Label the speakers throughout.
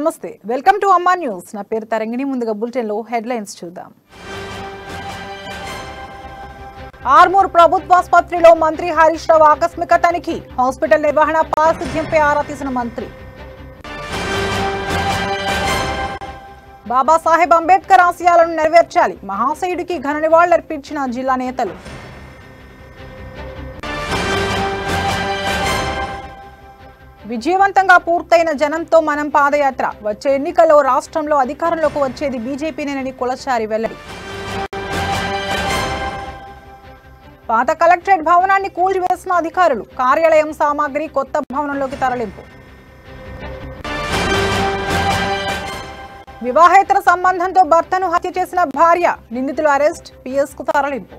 Speaker 1: నమస్తే welcome to అమ్మా news నా పేరు తరంగిణి ముందుగా బులెటిన్ లో హెడ్లైన్స్ చూద్దాం ఆర్మూర్ ప్రభుత్వ ఆసుపత్రిలో మంత్రి హరీష్ రావు ఆకస్మిక తనిఖీ హాస్పిటల్ నిర్వహణ పారిశుధ్యంపై ఆరా తీసిన మంత్రి బాబాసాహెబ్ అంబేద్కర్ ఆశయాలను నెరవేర్చాలి మహాశయుడికి ఘన నివాళులర్పించిన జిల్లా నేతలు విజయవంతంగా పూర్తయిన జనంతో మనం పాదయాత్ర వచ్చే ఎన్నికల్లో రాష్ట్రంలో అధికారంలోకి వచ్చేది బీజేపీనేనని కులచారి వెల్లడి పాత కలెక్టరేట్ భవనాన్ని కూల్చివేసిన అధికారులు కార్యాలయం సామాగ్రి కొత్త భవనంలోకి తరలింపు వివాహేతర సంబంధంతో భర్తను హత్య చేసిన భార్య నిందితులు అరెస్ట్ పిఎస్ కు తరలింపు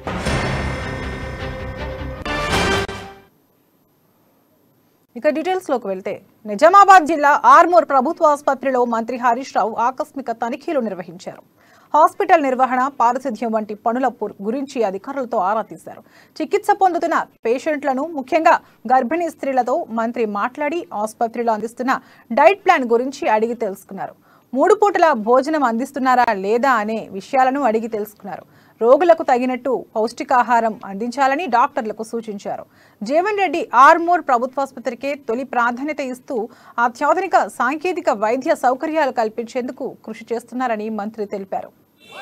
Speaker 1: ఇక డీటెయిల్స్ లోకి వెళ్తే నిజామాబాద్ జిల్లా ఆర్మూర్ ప్రభుత్వ ఆసుపత్రిలో మంత్రి హరీష్ రావు ఆకస్మిక తనిఖీలు నిర్వహించారు హాస్పిటల్ నిర్వహణ పారిశుధ్యం వంటి పనుల గురించి అధికారులతో ఆరా తీశారు చికిత్స పొందుతున్న పేషెంట్లను ముఖ్యంగా గర్భిణీ స్త్రీలతో మంత్రి మాట్లాడి ఆసుపత్రిలో అందిస్తున్న డైట్ ప్లాన్ గురించి అడిగి తెలుసుకున్నారు 3 పూటల భోజనం అందిస్తున్నారా లేదా అనే విషయాలను అడిగి తెలుసుకున్నారు రోగులకు తగినట్టు పౌష్టికాహారం అందించాలని డాక్టర్లకు సూచించారు జీవన్ రెడ్డి ఆర్మూర్ ప్రభుత్వాసుపత్రికి తొలి ప్రాధాన్యత ఇస్తూ అత్యాధునిక సాంకేతిక వైద్య సౌకర్యాలు కల్పించేందుకు కృషి చేస్తున్నారని మంత్రి తెలిపారు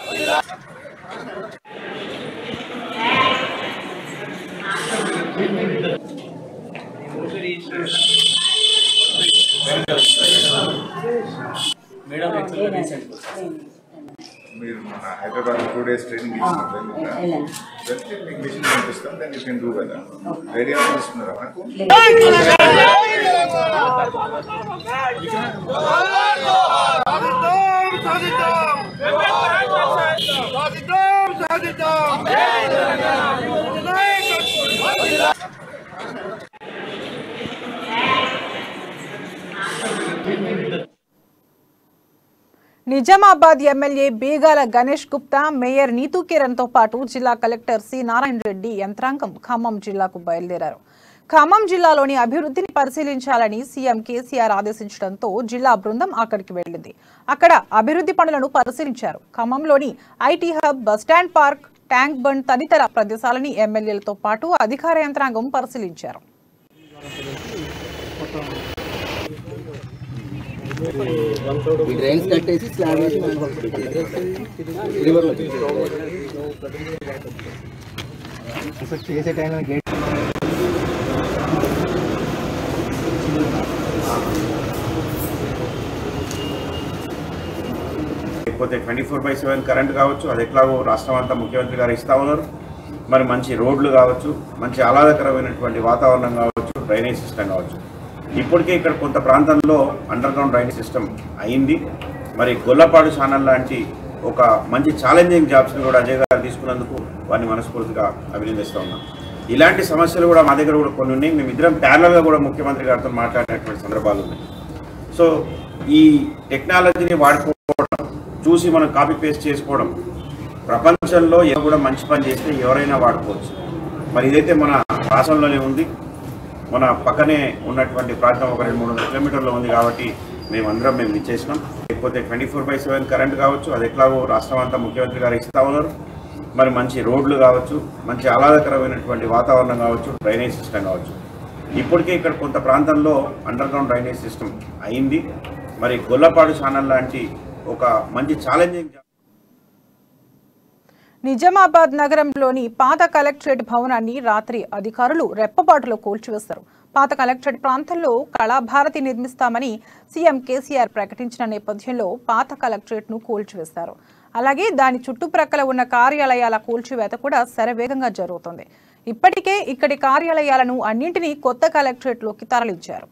Speaker 2: మీరు మన హైదరాబాద్ 2 days ట్రైనింగ్ ఇచ్చినప్పుడు మిషన్ పంపిస్తాం దెన్ యూ కెన్ డూ కదా రేడియో తీసుకున్నారా
Speaker 1: నిజామాబాద్ ఎమ్మెల్యే బీగాల గణేష్ గుప్తా మేయర్ నీతూ కిరణ్ తో పాటు జిల్లా కలెక్టర్ సి నారాయణ రెడ్డి యంత్రాంగం ఖమ్మం జిల్లాకు బయలుదేరారు ఖమ్మం జిల్లాలోని అభివృద్ధిని పరిశీలించాలని సీఎం కేసీఆర్ ఆదేశించడంతో జిల్లా బృందం అక్కడికి వెళ్లింది అక్కడ అభివృద్ధి పనులను పరిశీలించారు ఖమ్మంలోని IT hub bus stand park tank bund తదితర ప్రదేశాలని ఎమ్మెల్యేలతో పాటు అధికార యంత్రాంగం పరిశీలించారు
Speaker 3: లేకపోతే 24/7 కరెంట్ కావచ్చు అది ఎట్లాగో రాష్ట్రం అంతా ముఖ్యమంత్రి గారు ఇస్తా ఉన్నారు మరి మంచి రోడ్లు కావచ్చు మంచి ఆహ్లాదకరమైనటువంటి వాతావరణం కావచ్చు డ్రైనేజ్ సిస్టమ్ కావచ్చు ఇప్పటికే ఇక్కడ కొంత ప్రాంతంలో అండర్ గ్రౌండ్ డ్రైనేజ్ సిస్టమ్ అయింది మరి గొల్లపాడు ఛానల్ లాంటి ఒక మంచి ఛాలెంజింగ్ జాబ్స్ని కూడా అజయ్ గారు తీసుకున్నందుకు వారిని మనస్ఫూర్తిగా అభినందిస్తూ ఉన్నాం ఇలాంటి సమస్యలు కూడా మా దగ్గర కూడా కొన్ని ఉన్నాయి మేము ఇద్దరం ప్యారలల్గా కూడా ముఖ్యమంత్రి గారితో మాట్లాడినటువంటి సందర్భాలు ఉన్నాయి సో ఈ టెక్నాలజీని వాడుకోవడం చూసి మనం కాపీ పేస్ట్ చేసుకోవడం ప్రపంచంలో ఎవరు కూడా మంచి పని చేస్తే ఎవరైనా వాడుకోవచ్చు మరి ఇదైతే మన రాష్ట్రంలోనే ఉంది మన పక్కనే ఉన్నటువంటి ప్రాంతం ఒక 200-300 కిలోమీటర్లో ఉంది కాబట్టి మేము ఇచ్చేసినాం లేకపోతే 24/7 కరెంట్ కావచ్చు అది ఎట్లాగో రాష్ట్రం అంతా ముఖ్యమంత్రి గారు ఇస్తా ఉన్నారు మరి మంచి రోడ్లు కావచ్చు మంచి ఆహ్లాదకరమైనటువంటి వాతావరణం కావచ్చు డ్రైనేజ్ సిస్టమ్ కావచ్చు ఇప్పటికే ఇక్కడ కొంత ప్రాంతంలో అండర్ గ్రౌండ్ డ్రైనేజ్ సిస్టమ్ అయింది మరి గొల్లపాడు ఛానల్ లాంటి ఒక మంచి ఛాలెంజింగ్
Speaker 1: నిజామాబాద్ నగరంలోని పాత కలెక్టరేట్ భవనాన్ని రాత్రి అధికారులు రెప్పపాటులో కూల్చివేశారు పాత కలెక్టరేట్ ప్రాంతంలో కళాభారతి నిర్మిస్తామని సీఎం కేసీఆర్ ప్రకటించిన నేపథ్యంలో పాత కలెక్టరేట్ ను కూల్చివేశారు అలాగే దాని చుట్టుప్రక్కల ఉన్న కార్యాలయాల కూల్చివేత కూడా శరవేగంగా జరుగుతోంది ఇప్పటికే ఇక్కడి కార్యాలయాలను అన్నింటినీ కొత్త కలెక్టరేట్ లోకి తరలించారు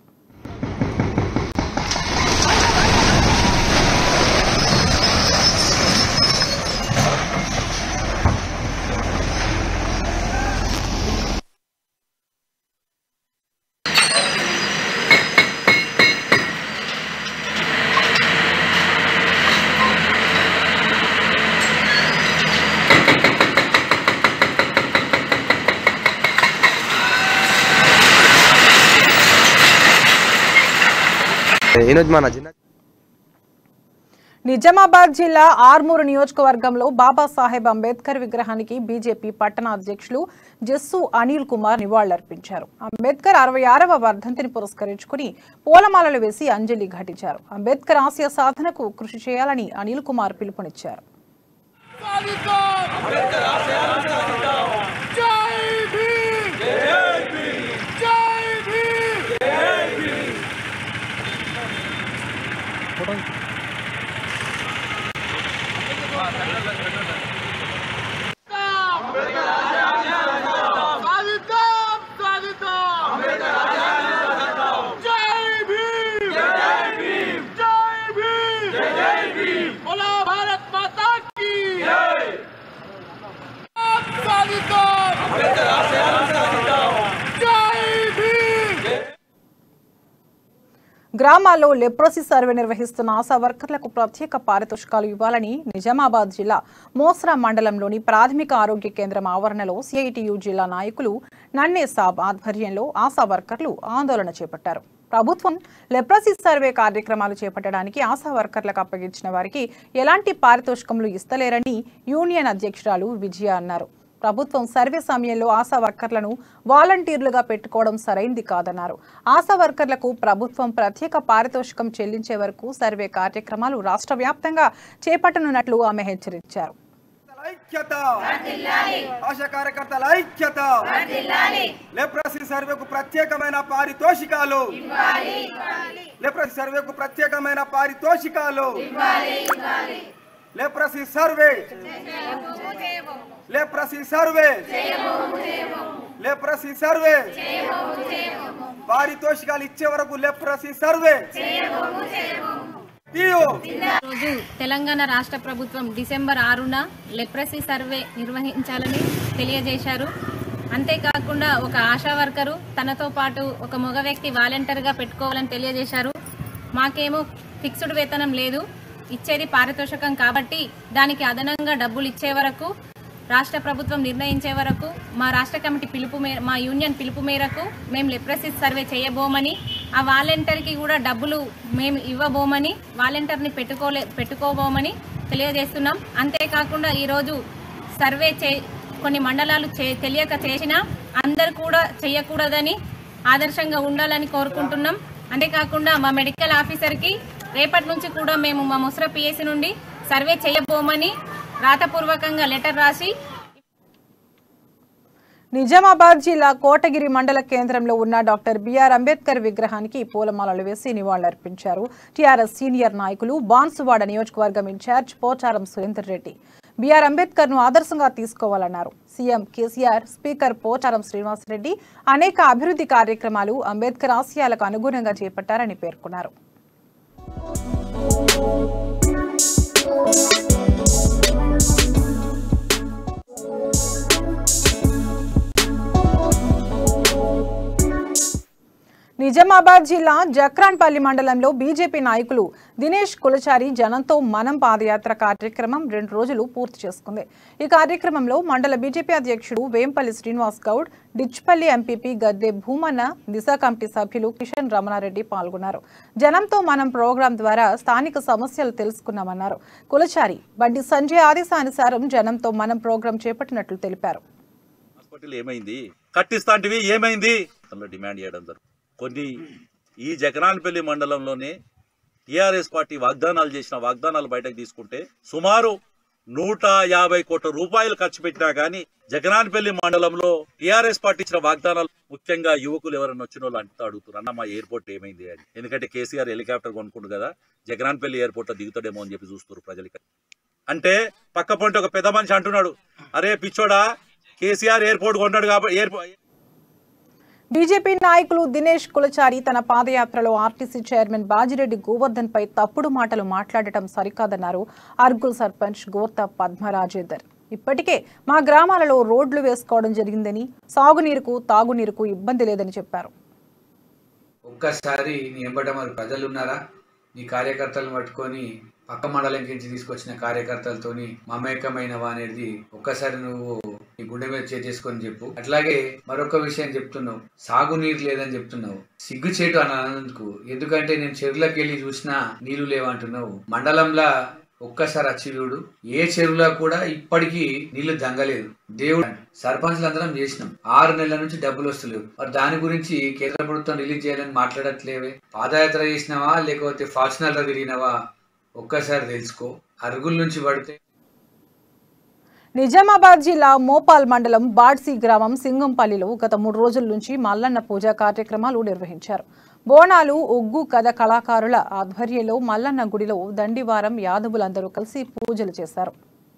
Speaker 4: ఈరోజు మన జిల్లా
Speaker 1: నిజామాబాద్ జిల్లా ఆర్మూరు నియోజకవర్గంలో బాబాసాహెబ్ అంబేద్కర్ విగ్రహానికి బీజేపీ పట్టణ అధ్యక్షులు జస్సు అనిల్ కుమార్ నివాళులర్పించారు. అంబేద్కర్ 66వ వర్ధంతిని పురస్కరించుకుని పూలమాలలు వేసి అంజలి ఘటించారు. అంబేద్కర్ ఆశయ సాధనకు కృషి చేయాలని అనిల్ కుమార్ పిలుపునిచ్చారు. గ్రామాల్లో లెప్రసీ సర్వే నిర్వహిస్తున్న ఆశా వర్కర్లకు ప్రత్యేక పారితోషికాలు ఇవ్వాలని నిజామాబాద్ జిల్లా మోస్రా మండలంలోని ప్రాథమిక ఆరోగ్య కేంద్రం ఆవరణలో సిఐటియు జిల్లా నాయకులు నన్నే సాబ్ ఆధ్వర్యంలో ఆశా వర్కర్లు ఆందోళన చేపట్టారు. ప్రభుత్వం లెప్రసీ సర్వే కార్యక్రమాలు చేపట్టడానికి ఆశా వర్కర్లకు అప్పగించిన వారికి ఎలాంటి పారితోషికములు ఇస్తలేరని యూనియన్ అధ్యక్షురాలు విజయ అన్నారు. ప్రభుత్వం సర్వే సమయంలో ఆశా వర్కర్లను వాలంటీర్లుగా పెట్టుకోవడం సరైంది కాదన్నారు. ఆశా వర్కర్లకు ప్రభుత్వం ప్రత్యేక పారితోషికం చెల్లించే వరకు సర్వే కార్యక్రమాలు రాష్ట్ర వ్యాప్తంగా చేపట్టనున్నట్లు ఆమె హెచ్చరించారు.
Speaker 4: ఆశా కార్యకర్తల ఐక్యత, లెప్రసీ సర్వేకు ప్రత్యేకమైన పారితోషికాలు, లెప్రసీ సర్వేకు ప్రత్యేకమైన పారితోషికాలు, leprosy survey, leprosy survey, leprosy survey, పారితోషికాలు ఇచ్చే వరకు లెప్రసీ సర్వే.
Speaker 5: రోజు తెలంగాణ రాష్ట్ర ప్రభుత్వం డిసెంబర్ 6న లెప్రసీ సర్వే నిర్వహించాలని తెలియజేశారు. అంతేకాకుండా ఒక ఆశా వర్కరు తనతో పాటు ఒక మగ వ్యక్తి వాలంటీర్గా పెట్టుకోవాలని తెలియజేశారు. మాకేమో ఫిక్స్డ్ వేతనం లేదు, ఇచ్చేది పారితోషికం కాబట్టి దానికి అదనంగా డబ్బులు ఇచ్చే వరకు, రాష్ట్ర ప్రభుత్వం నిర్ణయించే వరకు, మా రాష్ట్ర కమిటీ మా యూనియన్ పిలుపు మేరకు మేము లెప్రసీ సర్వే చేయబోమని, ఆ వాలంటీర్కి కూడా డబ్బులు మేము ఇవ్వబోమని, వాలంటీర్ని పెట్టుకోబోమని తెలియజేస్తున్నాం. అంతేకాకుండా ఈరోజు సర్వే కొన్ని మండలాలు తెలియక చేసినా అందరు కూడా చేయకూడదని, ఆదర్శంగా ఉండాలని కోరుకుంటున్నాం. అంతేకాకుండా మా మెడికల్ ఆఫీసర్కి రేపటి నుంచి కూడా మేము మా ముస్రా పిఎస్సి నుండి సర్వే చేయబోమని రాతపూర్వకంగా లెటర్ రాసి.
Speaker 1: నిజామాబాద్ జిల్లా కోటగిరి మండల కేంద్రంలో ఉన్న డాక్టర్ బిఆర్ అంబేద్కర్ విగ్రహానికి పూలమాలలు వేసి నివాళులర్పించారు. టీఆర్ఎస్ సీనియర్ నాయకులు బాన్సువాడ నియోజకవర్గం ఇన్ఛార్జ్ పోచారం సురేందర్ రెడ్డి బిఆర్ అంబేద్కర్ ను ఆదర్శంగా తీసుకోవాలన్నారు. CM KCR, speaker Pocharam Srinivasa Reddy అనేక అభివృద్ధి కార్యక్రమాలు అంబేద్కర్ ఆశయాలకు అనుగుణంగా చేపట్టారని పేర్కొన్నారు. నిజామాబాద్ జిల్లా జక్రాన్పల్లి మండలంలో బీజేపీ నాయకులు దినేష్ కులచారి జనంతో మనం పాదయాత్ర కార్యక్రమం 2 రోజులు పూర్తి చేసుకుంది. ఈ కార్యక్రమంలో మండల బీజేపీ అధ్యక్షుడు వేంపల్లి శ్రీనివాస్ గౌడ్, డిచ్పల్లి ఎంపీపీ గద్దె భూమన్న, దిశ కమిటీ సభ్యులు కిషన్ రమణారెడ్డి పాల్గొన్నారు. జనంతో మనం ప్రోగ్రాం ద్వారా స్థానిక సమస్యలు తెలుసుకున్నామన్నారు. కులచారి బండి సంజయ్ ఆదేశానుసారం జనంతో మనం ప్రోగ్రాం చేపట్టినట్లు తెలిపారు.
Speaker 6: డిమాండ్ చేయడం జరుగుతుంది. కొన్ని ఈ జగనాన్పల్లి మండలంలోనే టీఆర్ఎస్ పార్టీ వాగ్దానాలు చేసిన వాగ్దానాలు బయటకు తీసుకుంటే సుమారు 150 కోట్ల రూపాయలు ఖర్చు పెట్టినా గానీ జగనాన్పల్లి మండలంలో టీఆర్ఎస్ పార్టీ ఇచ్చిన వాగ్దానాలు, ముఖ్యంగా యువకులు ఎవరైనా వచ్చిన వాళ్ళు అంతా అడుగుతున్నారు, అన్న మా ఎయిర్పోర్ట్ ఏమైంది అని. ఎందుకంటే కేసీఆర్ హెలికాప్టర్ కొనుక్కుంటు కదా, జగనాన్పల్లి ఎయిర్పోర్ట్ లో దిగుతాడేమో అని చెప్పి చూస్తారు ప్రజలకి. అంటే పక్క పొంటి ఒక పెద్ద మనిషి అంటున్నాడు, అరే పిచ్చోడా కేసీఆర్ ఎయిర్పోర్ట్ కొన్నాడు కాబట్టి.
Speaker 1: బీజేపీ నాయకులు దినేష్ కులచారి తన పాదయాత్రలో ఆర్టీసీ చైర్మన్ బాజిరెడ్డి గోవర్ధన్ పై తప్పుడు మాటలు మాట్లాడటం సరికాదన్నారు. అర్గుల్ సర్పంచ్ గోర్తా పద్మరాజేదర్ ఇప్పటికే మా గ్రామాలలో రోడ్లు వేసుకోవడం జరిగిందని, సాగునీరుకు తాగునీరుకు ఇబ్బంది లేదని చెప్పారు.
Speaker 7: ఒక్కసారి నీ ఎంబట మరి ప్రజలు ఉన్నారా? నీ కార్యకర్తలను పట్టుకొని పక్క మండలం నుంచి తీసుకొచ్చిన కార్యకర్తలతోని మమేకమైనవా అనేది ఒక్కసారి నువ్వు నీ గుండె మీద చేసుకొని చెప్పు. అట్లాగే మరొక విషయం చెప్తున్నావు, సాగునీరు లేదని చెప్తున్నావు. సిగ్గుచేటు అని అన్నందుకు. ఎందుకంటే నేను చెరువులకు వెళ్ళి చూసినా నీళ్లు లేవంటున్నావు. మండలంలో ఒక్కసారి వచ్చి చూడు. ఏ చెరువులో కూడా ఇప్పటికీ నీళ్లు దంగలేదు. దేవుడు సర్పంచ్లందరం చేసినాం. 6 నెలల నుంచి డబ్బులు వస్తలేవు. మరి దాని గురించి కేంద్ర ప్రభుత్వం రిలీజ్ చేయాలని మాట్లాడట్లేవే. పాదయాత్ర చేసినావా లేకపోతే ఫార్చునర్ తిరిగినావా ఒక్కసారి తెలుసుకో. అరుగుల నుంచి పడితే.
Speaker 1: నిజామాబాద్ జిల్లా మోపాల్ మండలం బాడ్సి గ్రామం సింగంపల్లిలో గత 3 రోజుల నుంచి మల్లన్న పూజా కార్యక్రమాలు నిర్వహించారు. బోనాలు, ఒగ్గు కథ కళాకారుల ఆధ్వర్యంలో మల్లన్న గుడిలో దండివారం యాదవులందరూ కలిసి పూజలు చేశారు.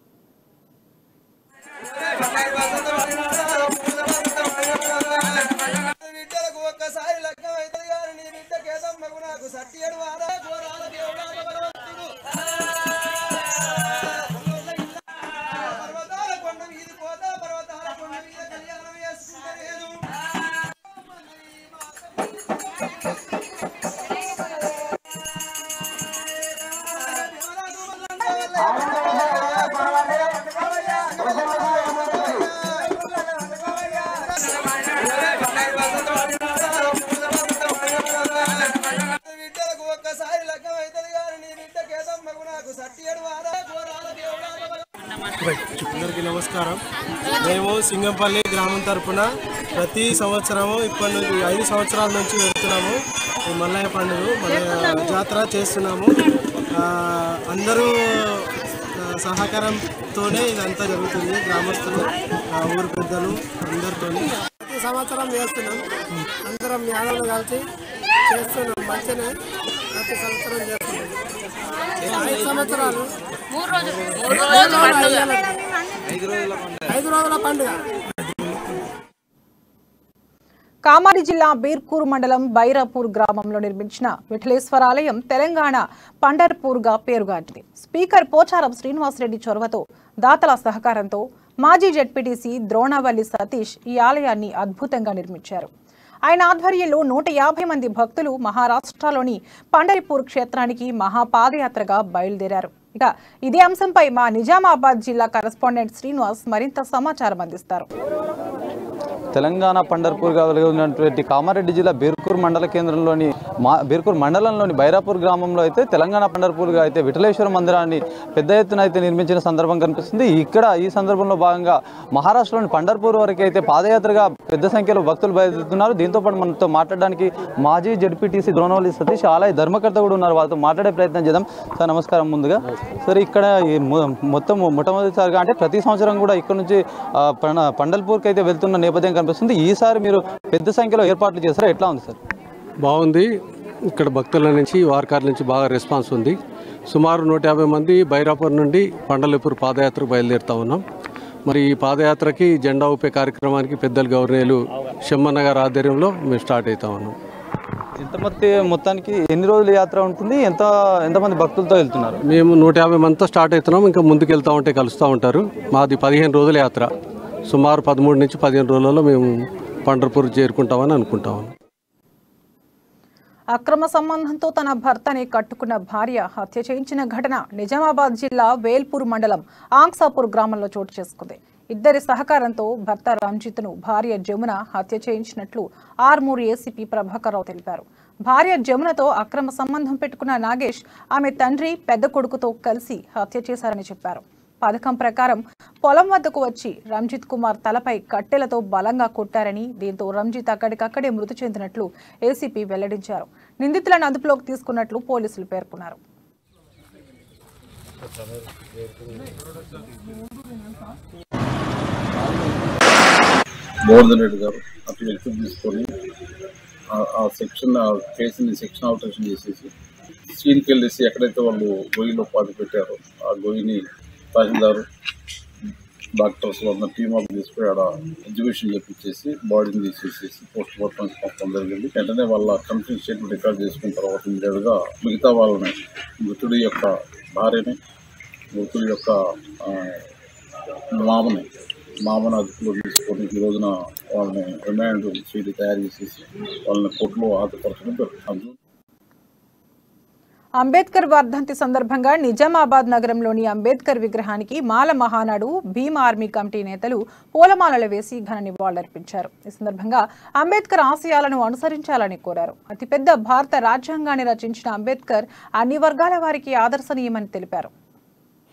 Speaker 8: అందరికీ నమస్కారం. మేము సింగంపల్లి గ్రామం తరఫున ప్రతి సంవత్సరము ఇప్పటి నుంచి 5 సంవత్సరాల నుంచి వెళ్తున్నాము. ఈ మల్లయ్య పండుగ జాతర చేస్తున్నాము. అందరూ సహకారంతోనే ఇదంతా జరుగుతుంది. గ్రామస్తులు, ఊరు పెద్దలు అందరితో ప్రతి సంవత్సరం చేస్తున్నాం. అందరం యాదవులు కలిసి చేస్తున్నాం. మంచిగానే ప్రతి సంవత్సరం చేస్తున్నాం. 5 సంవత్సరాలు 5 రోజుల పండుగ.
Speaker 1: కామారెడ్డి జిల్లా బీర్కూరు మండలం బైరాపూర్ గ్రామంలో నిర్మించిన విఠలేశ్వరాలయం తెలంగాణ పండర్పూర్గా పేరుగాంచింది. స్పీకర్ పోచారం శ్రీనివాసరెడ్డి చొరవతో, దాతల సహకారంతో మాజీ జెడ్పీటీసీ ద్రోణవల్లి సతీష్ ఈ ఆలయాన్ని అద్భుతంగా నిర్మించారు. ఆయన ఆధ్వర్యంలో 150 మంది భక్తులు మహారాష్ట్రలోని పండరిపూర్ క్షేత్రానికి మహాపాదయాత్రగా బయలుదేరారు. ఇక ఇదే అంశంపై మా నిజామాబాద్ జిల్లా కరెస్పాండెంట్ శ్రీనివాస్ మరింత సమాచారం అందిస్తారు.
Speaker 9: తెలంగాణ పండర్పూర్గా వెలుగుతున్నటువంటి కామారెడ్డి జిల్లా బీర్కూర్ మండల కేంద్రంలోని బీర్కూర్ మండలంలోని బైరాపూర్ గ్రామంలో అయితే తెలంగాణ పండర్పూర్గా అయితే విఠలేశ్వర మందిరాన్ని పెద్ద ఎత్తున అయితే నిర్మించిన సందర్భం కనిపిస్తుంది. ఇక్కడ ఈ సందర్భంలో భాగంగా మహారాష్ట్రలోని పండర్పూర్ వరకు అయితే పాదయాత్రగా పెద్ద సంఖ్యలో భక్తులు బయలుదేరుతున్నారు. దీంతోపాటు మనతో మాట్లాడడానికి మాజీ జెడ్పీటీసీ ద్రోణవల్లి సతీష్ ఆలయ ధర్మకర్త కూడా ఉన్నారు. వాళ్ళతో మాట్లాడే ప్రయత్నం చేద్దాం. సార్ నమస్కారం. ముందుగా సార్, ఇక్కడ మొత్తం మొట్టమొదటిసారిగా అంటే ప్రతి సంవత్సరం కూడా ఇక్కడ నుంచి పండర్పూర్కి అయితే వెళ్తున్న నేపథ్యం కనిపిస్తుంది. ఈసారి మీరు పెద్ద సంఖ్యలో ఏర్పాట్లు చేశారు. ఎట్లా ఉంది సార్?
Speaker 8: బాగుంది. ఇక్కడ భక్తుల నుంచి, వారకాల నుంచి బాగా రెస్పాన్స్ ఉంది. సుమారు 150 మంది బైరాపూర్ నుండి పండర్పూర్ పాదయాత్రకు బయలుదేరుతా ఉన్నాం. మరి ఈ పాదయాత్రకి జెండా ఊపే కార్యక్రమానికి పెద్దలు గవర్నర్లు షమ్మన్న గారి ఆధ్వర్యంలో మేము స్టార్ట్ అవుతా ఉన్నాం.
Speaker 9: మొత్తానికి ఎన్ని రోజుల యాత్ర ఉంటుంది? ఎంతమంది భక్తులతో వెళ్తున్నారు?
Speaker 8: మేము 150 మందితో స్టార్ట్ అవుతున్నాం. ఇంకా ముందుకు వెళ్తూ ఉంటే కలుస్తూ ఉంటారు. మాది 15 రోజుల యాత్ర. సుమారు 13 నుంచి 15 రోజులలో మేము పండర్పూర్ చేరుకుంటామని అనుకుంటాము.
Speaker 1: అక్రమ సంబంధంతో తన భర్తని కట్టుకున్న భార్య హత్య చేయించిన ఘటన నిజామాబాద్ జిల్లా వేల్పూర్ మండలం ఆంగ్సాపూర్ గ్రామంలో చోటు చేసుకుంది. ఇద్దరి సహకారంతో భర్త రంజిత్ను భార్య జమున హత్య చేయించినట్లు ఆర్మూర్ ఏసీపీ ప్రభాకర్ రావు తెలిపారు. భార్య జమునతో అక్రమ సంబంధం పెట్టుకున్న నాగేష్ ఆమె తండ్రి, పెద్ద కొడుకుతో కలిసి హత్య చేశారని చెప్పారు. పథకం ప్రకారం పొలం వద్దకు వచ్చి రంజిత్ కుమార్ తలపై కట్టెలతో బలంగా కొట్టారని, దీంతో రంజిత్ అక్కడికక్కడే మృతి చెందినట్లు ఏసీపీ వెల్లడించారు. నిందితులను అదుపులోకి తీసుకున్నట్లు పోలీసులు పేర్కొన్నారు.
Speaker 10: గోవర్ధన్ రెడ్డి గారు అతను వ్యక్తిని తీసుకొని ఆ కేసుని సెక్షన్ ఆల్టరేషన్ చేసేసి సీన్కి వెళ్ళేసి ఎక్కడైతే వాళ్ళు గొయ్యిలో పాతి పెట్టారో ఆ గొయ్యిని తహసీల్దారు, డాక్టర్స్ అందరూ టీమ్ అప్ తీసుకుని ఆడ ఎగ్జిబిషన్ చేపించేసి బాడీని తీసేసేసి పోస్ట్ మార్టం పంపడం జరిగింది. వెంటనే వాళ్ళ కన్ఫ్యూజ్ స్టేట్మెంట్ రికార్డ్ చేసుకున్న తర్వాత ఇమీడియట్గా మిగతా వాళ్ళని, మృతుడి యొక్క భార్యని, మృతుడి యొక్క మామని అదుపులో తీసుకొని ఈ రోజున వాళ్ళని రిమాండ్ సీడీ తయారు చేసేసి వాళ్ళని కోర్టులో హాజరుపరచడం జరుగుతుంది.
Speaker 1: అంబేద్కర్ వర్ధంతి సందర్భంగా నిజామాబాద్ నగరంలోని అంబేద్కర్ విగ్రహానికి మాల మహానాడు, భీమ్ ఆర్మీ కమిటీ నేతలు పూలమాలలు వేసి ఘన నివాళులర్పించారు. ఈ సందర్భంగా అంబేద్కర్ ఆశయాలను అనుసరించాలని కోరారు. అతిపెద్ద భారత రాజ్యాంగాన్ని రచించిన అంబేద్కర్ అన్ని వర్గాల వారికి ఆదర్శనీయమని తెలిపారు.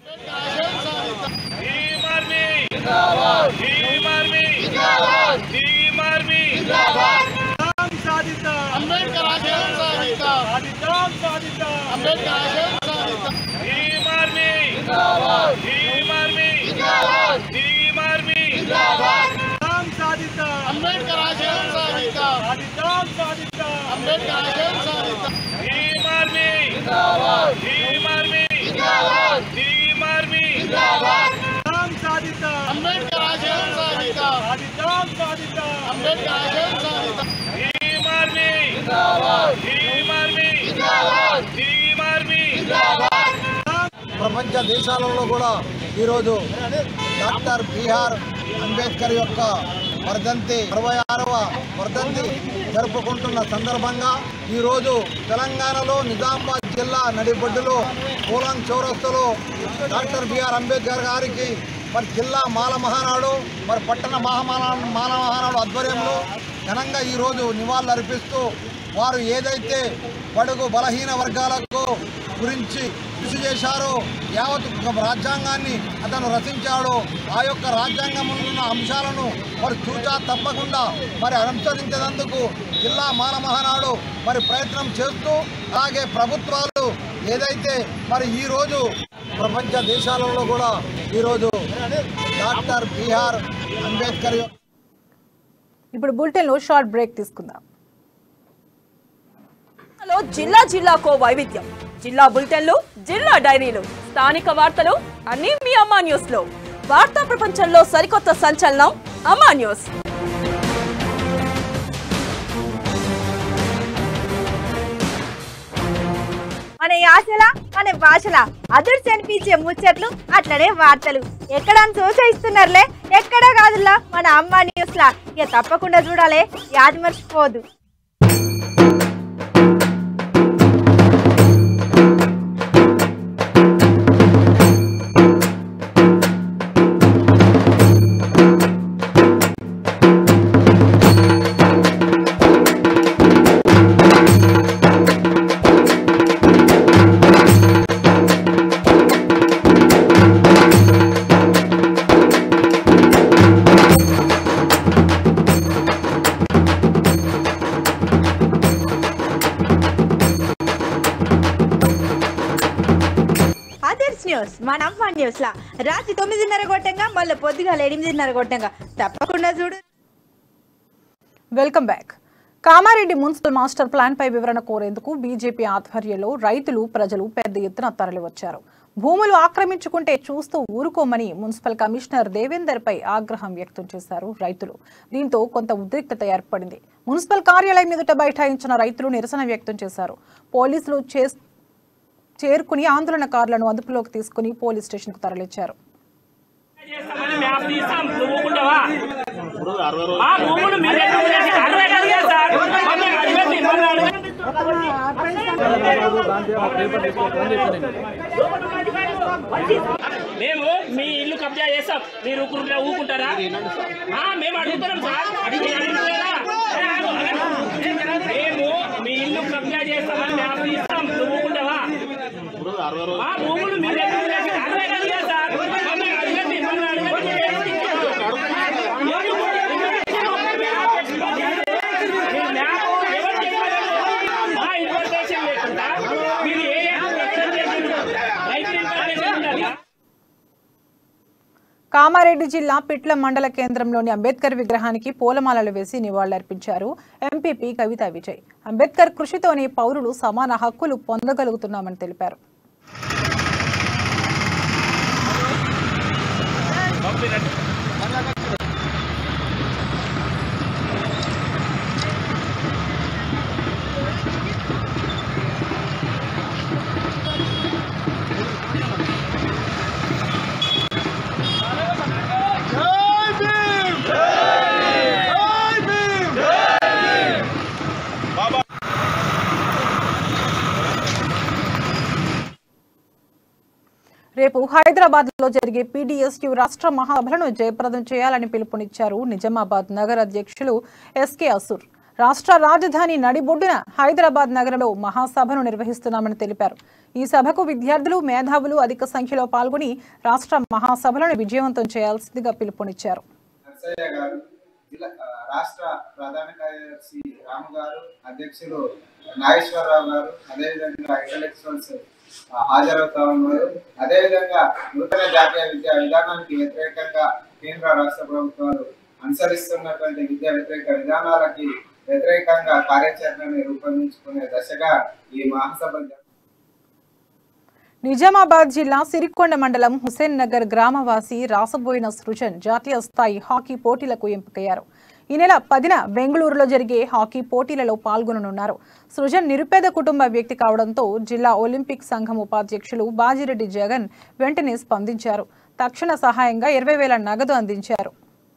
Speaker 11: ప్రపంచ దేశాలలో కూడా ఈరోజు డాక్టర్ బిఆర్ అంబేద్కర్ యొక్క వర్ధంతి 66వ వర్ధంతి జరుపుకుంటున్న సందర్భంగా ఈరోజు తెలంగాణలో నిజామాబాద్ జిల్లా నడిబొడ్డులో పూలం చౌరస్తాలో డాక్టర్ బిఆర్ అంబేద్కర్ గారికి మరి జిల్లా మాల మహానాడు మరి పట్టణ మాల మహానాడు ఆధ్వర్యంలో ఘనంగా ఈరోజు నివాళులు అర్పిస్తూ వారు ఏదైతే బడుగు బలహీన వర్గాలకు గురించి కృషి చేశారో యావత్ రాజ్యాంగాన్ని అతను రచించాడో ఆ యొక్క రాజ్యాంగంలో ఉన్న అంశాలను మరి చూచా తప్పకుండా మరి అనుసరించేందుకు జిల్లా మాల మహానాడు మరి ప్రయత్నం చేస్తూ అలాగే ప్రభుత్వాలు ఏదైతే మరి ఈరోజు ప్రపంచ దేశాలలో కూడా ఈరోజు డాక్టర్ బిఆర్ అంబేద్కర్
Speaker 1: ఇప్పుడు బులెటిన్లో షార్ట్ బ్రేక్ తీసుకుందాం.
Speaker 12: జిల్లా జిల్లాకో వైవిధ్యం, జిల్లా బులెటిన్లు, జిల్లా డైరీలు, స్థానిక వార్తలు అన్ని మీ అమ్మా న్యూస్ లో. వార్తా ప్రపంచంలో సరికొత్త సంచలనం అమ్మా న్యూస్.
Speaker 13: మన యాసల మన భాషల అదుర్స్ అనిపించే ముచ్చట్లు అట్లనే వార్తలు ఎక్కడ సోచయిస్తున్నారులే, ఎక్కడా కాదులా మన అమ్మా న్యూస్ లా. ఇక తప్పకుండా చూడాలి, యాది మర్చిపోదు. మన అమ్మా న్యూస్ లా రాత్రి 9:30 కొట్టంగా మళ్ళీ పొద్దుగాల 8:30 కొట్టంగా తప్పకుండా చూడు.
Speaker 1: Welcome back. Kamareddy municipal master plan పై వివరణ కోరేందుకు బీజేపీ ఆధ్వర్యంలో రైతులు, ప్రజలు పెద్ద ఎత్తున తరలివచ్చారు. భూములు ఆక్రమించుకుంటే చూస్తూ ఊరుకోమని మున్సిపల్ కమిషనర్ దేవేందర్ పై ఆగ్రహం వ్యక్తం చేశారు రైతులు. దీంతో కొంత ఉద్రిక్తత ఏర్పడింది. మున్సిపల్ కార్యాలయం ఎదుట బైఠాయించిన రైతులు నిరసన వ్యక్తం చేశారు. పోలీసులు చేరుకుని ఆందోళనకారులను అదుపులోకి తీసుకుని పోలీస్ స్టేషన్ కు తరలించారు.
Speaker 14: మేము మీ ఇల్లు కబ్జా చేస్తాం, మీరు ఊరుకుంటారా? మేము అడుగుతున్నాం సార్, మేము మీ ఇల్లు కబ్జా చేస్తామని మ్యాప్ తీస్తాం, నువ్వు ఊరుకుంటావా? మా భూములు మీరు అరవై కలిగా సార్, అడగండి మా ఇన్ఫర్మేషన్ లేకుండా మీరు ఏ రైతు ఇన్ఫర్మేషన్ ఉండాలి.
Speaker 1: కామారెడ్డి జిల్లా పిట్ల మండల కేంద్రంలోని అంబేద్కర్ విగ్రహానికి పూలమాలలు వేసి నివాళులర్పించారు ఎంపీపీ కవితా విజయ్. అంబేద్కర్ కృషితోనే పౌరులు సమాన హక్కులు పొందగలుగుతున్నామని తెలిపారు. రేపు హైదరాబాద్ లో జరిగే పీడీఎస్యూ రాష్ట్ర మహాసభలను జయప్రదం చేయాలని పిలుపునిచ్చారు నిజామాబాద్ నగర అధ్యక్షులు ఎస్కే అసూర్. రాష్ట్ర రాజధాని నడిబొడ్డున హైదరాబాద్ నగరంలో మహాసభను నిర్వహిస్తున్నామని తెలిపారు. ఈ సభకు విద్యార్థులు, మేధావులు అధిక సంఖ్యలో పాల్గొని రాష్ట్ర మహాసభలను విజయవంతం చేయాల్సిందిగా పిలుపునిచ్చారు.
Speaker 15: రాష్ట్ర ప్రధాన కార్యదర్శి రాము గారు, అధ్యక్షులు నాగేశ్వరరావు గారు, అదేవిధంగా ఇంటలెక్చువల్స్ హాజరవుతా ఉన్నారు. అదేవిధంగా నూతన జాతీయ విద్యా విధానానికి వ్యతిరేకంగా కేంద్ర రాష్ట్ర ప్రభుత్వాలు అనుసరిస్తున్నటువంటి విద్యా వ్యతిరేక విధానాలకి వ్యతిరేకంగా కార్యాచరణను రూపొందించుకునే దశగా ఈ మహాసభ.
Speaker 1: నిజామాబాద్ జిల్లా సిరికొండ మండలం హుసేన్ నగర్ గ్రామవాసి రాసబోయిన సృజన్ జాతీయ స్థాయి హాకీ పోటీలకు ఎంపికయ్యారు. ఈ నెల 10న బెంగళూరులో జరిగే హాకీ పోటీలలో పాల్గొననున్నారు. సృజన్ నిరుపేద కుటుంబ వ్యక్తి కావడంతో జిల్లా ఒలింపిక్ సంఘం ఉపాధ్యక్షులు బాజిరెడ్డి జగన్ వెంటనే స్పందించారు. తక్షణ సహాయంగా 20,000 నగదు అందించారు.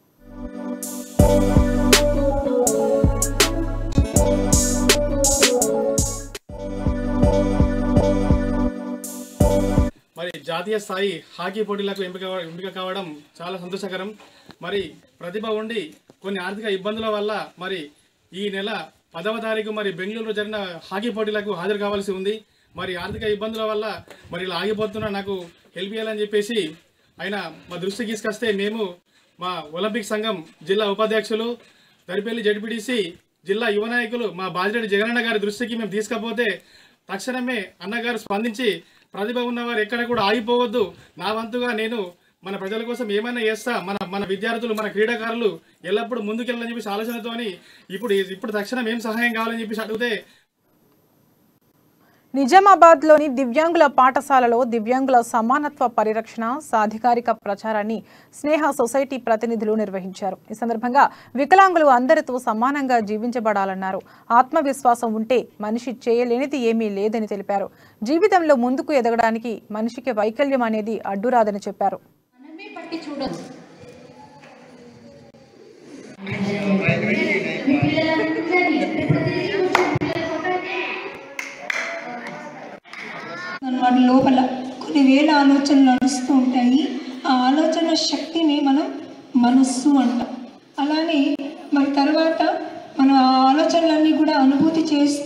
Speaker 16: మరి జాతీయ స్థాయి హాకీ పోటీలకు ఎంపిక కావడం చాలా సంతోషకరం. మరి ప్రతిభ ఉండి కొన్ని ఆర్థిక ఇబ్బందుల వల్ల మరి ఈ నెల 10వ తారీఖు మరి బెంగళూరులో జరిగిన హాకీ పోటీలకు హాజరు కావాల్సి ఉంది. మరి ఆర్థిక ఇబ్బందుల వల్ల మరి ఇలా ఆగిపోతున్నా నాకు హెల్ప్ చేయాలని చెప్పేసి ఆయన మా దృష్టికి తీసుకొస్తే మేము మా ఒలింపిక్ సంఘం జిల్లా ఉపాధ్యక్షులు దరిపల్లి జడ్పీటీసీ జిల్లా యువ నాయకులు మా బాజిరెడ్డి జగనన్న గారి దృష్టికి మేము తీసుకపోతే తక్షణమే అన్నగారు స్పందించి ప్రతిభ ఉన్నవారు ఎక్కడ కూడా ఆగిపోవద్దు, నా వంతుగా నేను మన ప్రజల కోసం ఏమైనా చేస్తా, మన విద్యార్థులు మన క్రీడాకారులు ఎల్లప్పుడూ ముందుకెళ్ళాలని చెప్పేసి ఆలోచనతోని ఇప్పుడు తక్షణం ఏం సహాయం కావాలని చెప్పేసి అడిగితే
Speaker 1: నిజామాబాద్లోని దివ్యాంగుల పాఠశాలలో దివ్యాంగుల సమానత్వ పరిరక్షణ సాధికారిక ప్రచారాన్ని స్నేహ సొసైటీ ప్రతినిధులు నిర్వహించారు. ఈ సందర్భంగా వికలాంగులు అందరితో సమానంగా జీవించబడాలన్నారు. ఆత్మవిశ్వాసం ఉంటే మనిషి చేయలేనిది ఏమీ లేదని తెలిపారు. జీవితంలో ముందుకు ఎదగడానికి మనిషికి వైకల్యం అనేది అడ్డురాదని చెప్పారు.
Speaker 17: వాటి లోపల కొన్ని వేల ఆలోచనలు నడుస్తూ ఉంటాయి. ఆ ఆలోచన శక్తిని మనం మనస్సు అంటాం. అలానే మరి తర్వాత మనం ఆ ఆలోచనలన్నీ కూడా అనుభూతి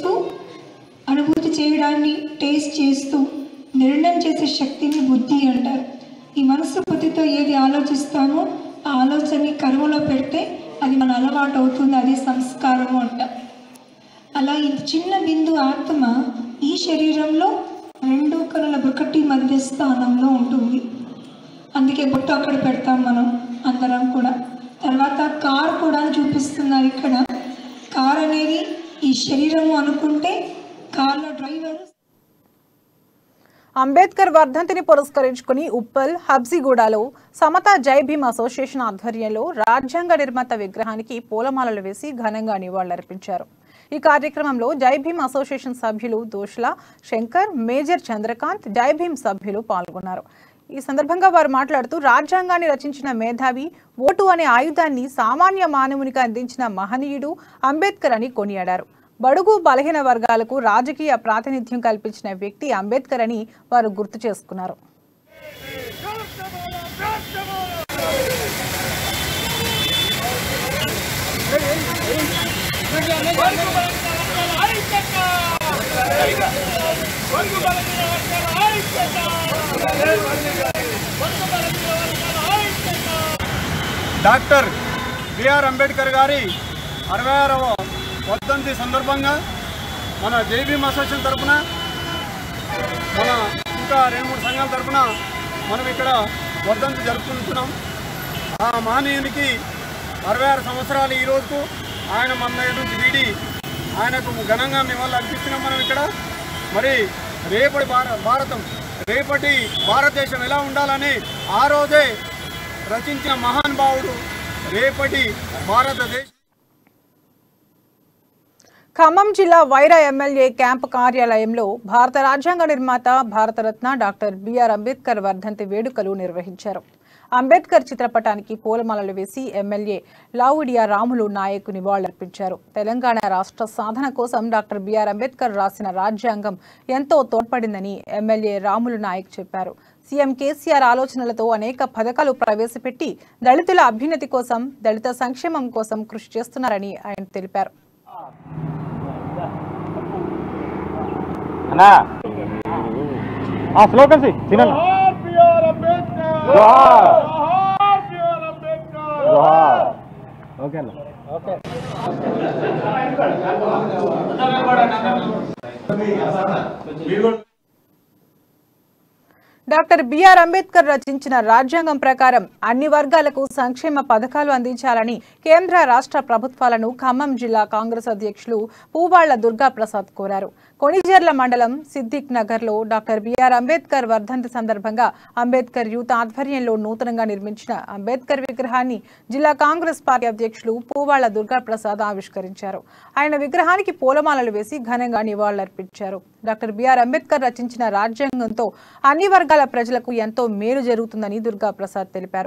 Speaker 17: చేయడాన్ని టేస్ట్ చేస్తూ నిర్ణయం చేసే శక్తిని బుద్ధి అంటారు. ఈ మనస్సు బుద్ధితో ఏది ఆలోచిస్తామో ఆ ఆలోచనని కర్మలో పెడితే అది మన అలవాటు అవుతుంది, అదే సంస్కారము అంటాం. అలా ఈ చిన్న బిందు ఆత్మ ఈ శరీరంలో 2 కనుల ఒకటి మధ్య స్థానంలో ఉంటుంది. అందుకే బొట్టు అక్కడ పెడతాం మనం అందరం కూడా. తర్వాత కార్ కూడా చూపిస్తున్నారు ఇక్కడ. కార్ అనేది ఈ శరీరము అనుకుంటే కార్లో డ్రైవర్.
Speaker 1: అంబేద్కర్ వర్ధంతిని పురస్కరించుకుని ఉప్పల్, హబ్సిగూడలో సమతా జై భీమ్ అసోసియేషన్ ఆధ్వర్యంలో రాజ్యాంగ నిర్మాత విగ్రహానికి పూలమాలలు వేసి ఘనంగా నివాళులర్పించారు. ఈ కార్యక్రమంలో జై భీమ్ అసోసియేషన్ సభ్యులు దోష్ల శంకర్, మేజర్ చంద్రకాంత్, జై భీమ్ సభ్యులు పాల్గొన్నారు. ఈ సందర్భంగా వారు మాట్లాడుతూ రాజ్యాంగాన్ని రచించిన మేధావి, ఓటు అనే ఆయుధాన్ని సామాన్య మానవునికి అందించిన మహనీయుడు అంబేద్కర్ అని కొనియాడారు. బడుగు బలహీన వర్గాలకు రాజకీయ ప్రాతినిధ్యం కల్పించిన వ్యక్తి అంబేద్కర్ అని వారు గుర్తు చేసుకున్నారు.
Speaker 4: డాక్టర్ బిఆర్ అంబేద్కర్ గారి 66వ వర్ధంతి సందర్భంగా మన జై భీమ్ అసోసియేషన్ తరఫున మన ఇంకా 2-3 సంఘాల తరఫున మనం ఇక్కడ వర్ధంతి జరుపుకుంటున్నాం. ఆ మహనీయునికి 66 సంవత్సరాలు ఈ రోజుకు. ఆయన మన నుంచి వీడి ఆయనకు ఘనంగా మిమ్మల్ని అర్పిస్తున్నాం మనం ఇక్కడ. మరి రేపటి రేపటి భారతదేశం ఎలా ఉండాలని ఆ రోజే రచించిన మహానుభావుడు రేపటి భారతదేశం.
Speaker 1: ఖమ్మం జిల్లా వైరా ఎమ్మెల్యే క్యాంపు కార్యాలయంలో భారత రాజ్యాంగ నిర్మాత భారతరత్న డాక్టర్ బిఆర్ అంబేద్కర్ వర్ధంతి వేడుకలు నిర్వహించారు. అంబేద్కర్ చిత్రపటానికి పూలమాలలు వేసి ఎమ్మెల్యే లావుడియా రాములు నాయక్ నివాళులర్పించారు. తెలంగాణ రాష్ట్ర సాధన కోసం డాక్టర్ బిఆర్ అంబేద్కర్ రాసిన రాజ్యాంగం ఎంతో తోడ్పడిందని ఎమ్మెల్యే రాములు నాయక్ చెప్పారు. సీఎం కేసీఆర్ ఆలోచనలతో అనేక పథకాలు ప్రవేశపెట్టి దళితుల అభ్యున్నతి కోసం, దళిత సంక్షేమం కోసం కృషి చేస్తున్నారని ఆయన తెలిపారు.
Speaker 18: అన్నా స్లోగన్ చిన్న ఓకే అన్న ఓకే
Speaker 1: డాక్టర్ బిఆర్ అంబేద్కర్ రచించిన రాజ్యాంగం ప్రకారం అన్ని వర్గాలకు సంక్షేమ పథకాలు అందించాలని కేంద్ర రాష్ట్ర ప్రభుత్వాలను ఖమ్మం జిల్లా కాంగ్రెస్ అధ్యక్షులు పూవాళ్ల దుర్గాప్రసాద్ కోరారు. కొణిజర్ల మండలం సిద్దిక్ నగర్లో డాక్టర్ బిఆర్ అంబేద్కర్ వర్ధంతి సందర్భంగా అంబేద్కర్ యూత్ ఆధ్వర్యంలో నూతనంగా నిర్మించిన అంబేద్కర్ విగ్రహాన్ని జిల్లా కాంగ్రెస్ పార్టీ అధ్యక్షులు పూవాళ్ల దుర్గాప్రసాద్ ఆవిష్కరించారు. ఆయన విగ్రహానికి పూలమాలలు వేసి ఘనంగా నివాళులర్పించారు. డాక్టర్ బిఆర్ అంబేద్కర్ రచించిన రాజ్యాంగంతో అన్ని వర్గాల ప్రజలకు ఎంతో మేలు జరుగుతుందని దుర్గాప్రసాద్ తెలిపారు.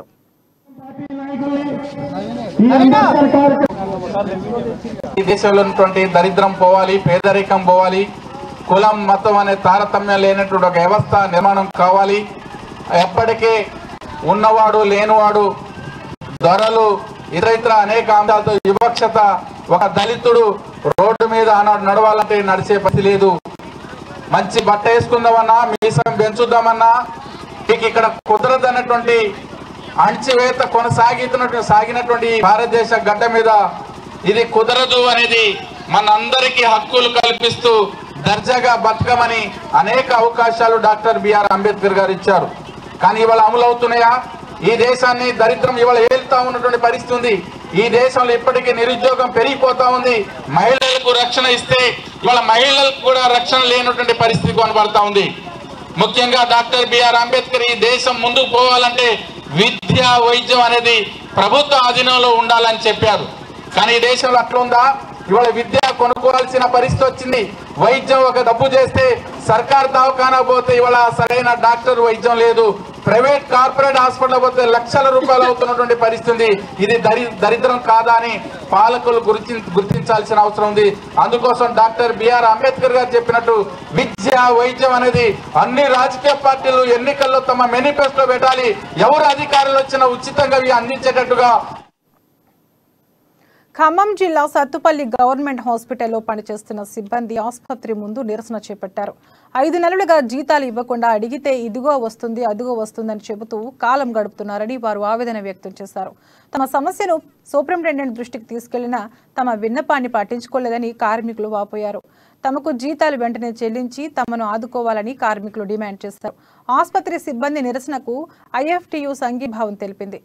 Speaker 19: ఈ దేశంలో ఉన్నటువంటి దరిద్రం పోవాలి, పేదరికం పోవాలి, కులం మతం అనే తారతమ్యం లేనటువంటి ఒక వ్యవస్థ నిర్మాణం కావాలి. ఎప్పటికీ ఉన్నవాడు లేనివాడు, దొరలు, ఇతర అనేక అంశాలతో వివక్షత, ఒక దళితుడు రోడ్డు మీద నడవాలంటే నడిచే పరిస్థితి లేదు. మంచి బట్ట వేసుకుందామన్నా, మీసం పెంచుదామన్నా మీకు ఇక్కడ కుదరదన్నటువంటి అణచివేత సాగినటువంటి భారతదేశ గడ్డ మీద ఇది కుదరదు అనేది మనందరికీ హక్కులు కల్పిస్తూ దర్జాగా బతకమని అనేక అవకాశాలు డాక్టర్ బిఆర్ అంబేద్కర్ గారు ఇచ్చారు. కానీ ఇవాళ అమలవుతున్నాయా? ఈ దేశాన్ని దరిద్రం ఇవాళ ఏళ్తా ఉన్నటువంటి పరిస్థితి ఉంది. ఈ దేశంలో ఇప్పటికీ నిరుద్యోగం పెరిగిపోతా ఉంది. మహిళలకు రక్షణ ఇస్తే ఇవాళ మహిళలకు కూడా రక్షణ లేనటువంటి పరిస్థితి కనబడతా ఉంది. ముఖ్యంగా డాక్టర్ బిఆర్ అంబేద్కర్ ఈ దేశం ముందుకు పోవాలంటే విద్య, వైద్యం అనేది ప్రభుత్వ ఆధీనంలో ఉండాలని చెప్పారు. కానీ ఈ దేశంలో అట్లా ఉందా? ఇవాళ విద్య కొనుక్కోవాల్సిన పరిస్థితి వచ్చింది. వైద్యం ఒక డబ్బు చేస్తే సర్కార్ దవాఖానా పోతే ఇవాళ సరైన డాక్టర్ వైద్యం లేదు. ప్రైవేట్ కార్పొరేట్ హాస్పిటల్ పోతే లక్షల రూపాయలు అవుతున్నటువంటి పరిస్థితి. ఇది దరిద్రం కాదా అని పాలకులు గుర్తించాల్సిన అవసరం ఉంది. అందుకోసం డాక్టర్ బిఆర్ అంబేద్కర్ గారు చెప్పినట్టు విద్య, వైద్యం అనేది అన్ని రాజకీయ పార్టీలు ఎన్నికల్లో తమ మేనిఫెస్టో పెట్టాలి. ఎవరు అధికారులు వచ్చినా ఉచితంగా అందించేటట్టుగా.
Speaker 1: ఖమ్మం జిల్లా సత్తుపల్లి గవర్నమెంట్ హాస్పిటల్లో పనిచేస్తున్న సిబ్బంది ఆసుపత్రి ముందు నిరసన చేపట్టారు. 5 నెలలుగా జీతాలు ఇవ్వకుండా అడిగితే ఇదిగో వస్తుంది, అదిగో వస్తుందని చెబుతూ కాలం గడుపుతున్నారని వారు ఆవేదన వ్యక్తం చేశారు. తమ సమస్యను సూపరింటెండెంట్ దృష్టికి తీసుకెళ్లినా తమ విన్నపాన్ని పట్టించుకోలేదని కార్మికులు వాపోయారు. తమకు జీతాలు వెంటనే చెల్లించి తమను ఆదుకోవాలని కార్మికులు డిమాండ్ చేశారు. ఆసుపత్రి సిబ్బంది నిరసనకు ఐఎఫ్టియు సంఘీభావం తెలిపింది.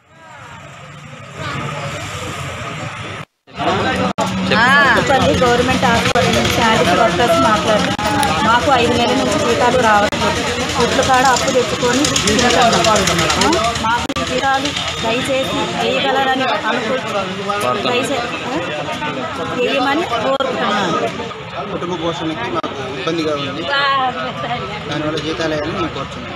Speaker 20: సత్తుపల్లి గవర్నమెంట్ హాస్పిటల్ నుంచి శానిటరీ వర్కర్స్ మాట్లాడుతున్నారు. మాకు 5 నెలల నుంచి జీతాలు రావట్లేదు. ఒట్లు కాడ అప్పు తెచ్చుకొని మాకు ఈ జీతాలు దయచేసి వేయగలరని వేయమని కోరుతున్నాను.
Speaker 21: కుటుంబ పోషణకి మాకు ఇబ్బందిగా ఉంది. దానివల్ల జీతాలు వేయాలని మేము కోరుతున్నాం.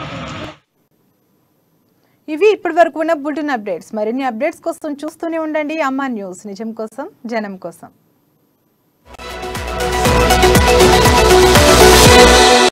Speaker 1: ఇవి ఇప్పటివరకు ఉన్న బులెటిన్ అప్డేట్స్. మరిన్ని అప్డేట్స్ కోసం చూస్తూనే ఉండండి అమ్మా న్యూస్. నిజం కోసం, జనం కోసం.